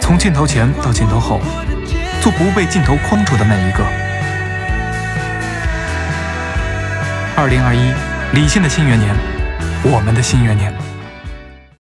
从镜头前到镜头后，做不被镜头框住的那一个。2021，理性的新元年，我们的新元年。